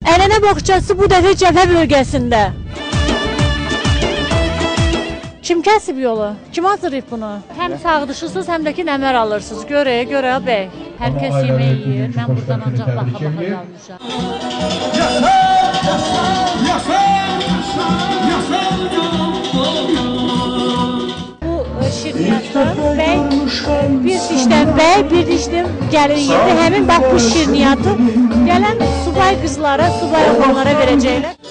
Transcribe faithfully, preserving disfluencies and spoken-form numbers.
Ənənə boğçası bu dəfə cəbhə bölgəsində. Kim kəsib yolu? Kim hazırlayıb bunu? Həm sağdışısınız, həm də ki nəmər alırsınız. Görə, görə bəy. Hər kəs yemək yeyir. Mən buradan ancaq baxa-baxa qalmışam. Bu şirniyyatı bəy, bir dişdən bəy, bir dişdən gəlin yedi. Həmin bax bu şirniyyatı gələn subay qızlara, subay oğlanlara verəcəklər.